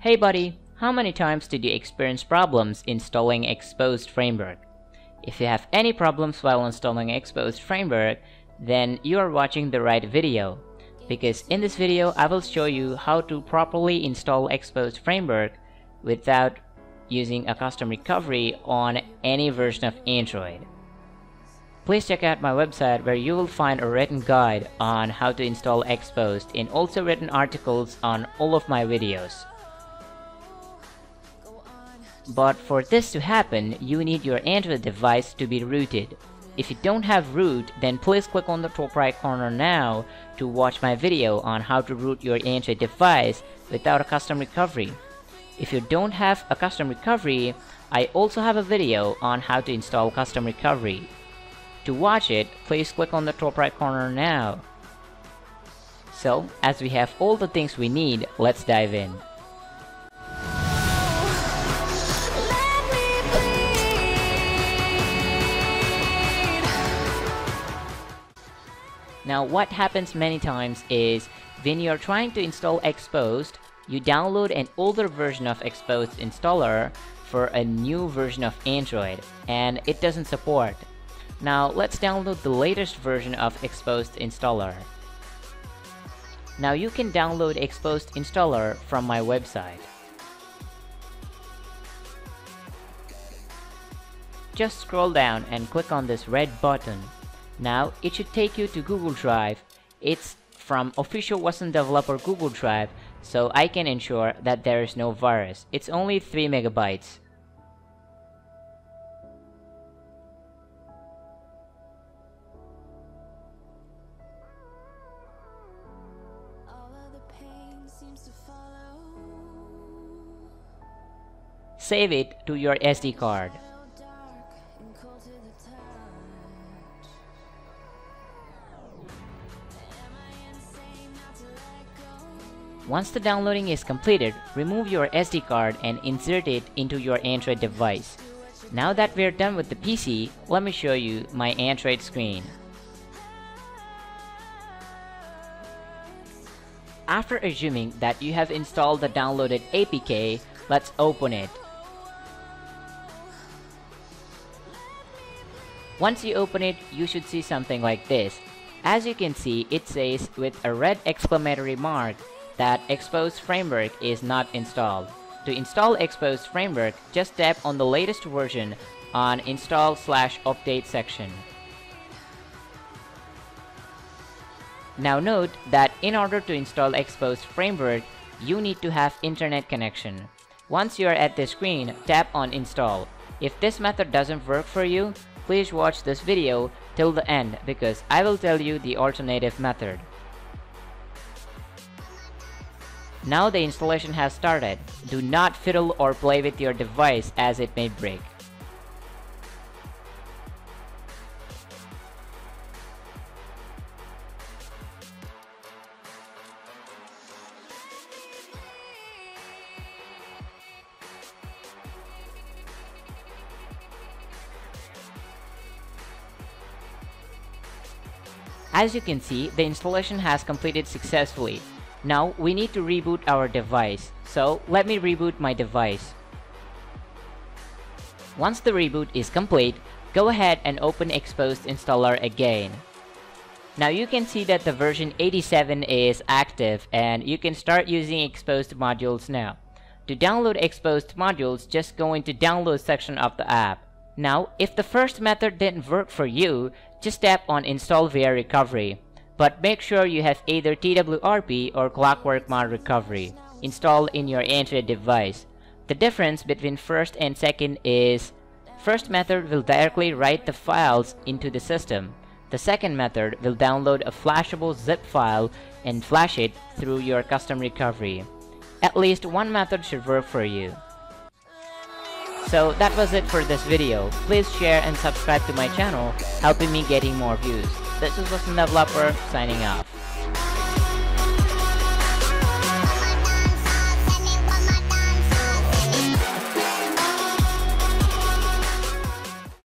Hey buddy, how many times did you experience problems installing Xposed Framework? If you have any problems while installing Xposed Framework, then you are watching the right video. Because in this video, I will show you how to properly install Xposed Framework without using a custom recovery on any version of Android. Please check out my website where you will find a written guide on how to install Xposed and also written articles on all of my videos. But for this to happen, you need your Android device to be rooted. If you don't have root, then please click on the top right corner now to watch my video on how to root your Android device without a custom recovery. If you don't have a custom recovery, I also have a video on how to install custom recovery. To watch it, please click on the top right corner now. So, as we have all the things we need, let's dive in. Now what happens many times is when you're trying to install Xposed, you download an older version of Xposed installer for a new version of Android and it doesn't support. Now let's download the latest version of Xposed installer. Now you can download Xposed installer from my website. Just scroll down and click on this red button. Now it should take you to Google Drive. It's from official Western developer Google Drive, so I can ensure that there is no virus. It's only 3 megabytes. Save it to your SD card. Once the downloading is completed, remove your SD card and insert it into your Android device. Now that we're done with the PC, let me show you my Android screen. After assuming that you have installed the downloaded APK, let's open it. Once you open it, you should see something like this. As you can see, it says with a red exclamatory mark that Xposed Framework is not installed. To install Xposed Framework, just tap on the latest version on Install/Update section. Now note that in order to install Xposed Framework, you need to have internet connection. Once you are at this screen, tap on Install. If this method doesn't work for you, please watch this video till the end because I will tell you the alternative method. Now the installation has started. Do not fiddle or play with your device as it may break. As you can see, the installation has completed successfully. Now we need to reboot our device, so let me reboot my device. Once the reboot is complete, go ahead and open Xposed installer again. Now you can see that the version 87 is active and you can start using Xposed modules now. To download Xposed modules, just go into download section of the app. Now if the first method didn't work for you, just tap on install via recovery. But make sure you have either TWRP or Clockwork Mod recovery installed in your Android device. The difference between first and second is first method will directly write the files into the system. The second method will download a flashable zip file and flash it through your custom recovery. At least one method should work for you. So that was it for this video. Please share and subscribe to my channel, helping me getting more views. This is Western Developer signing off.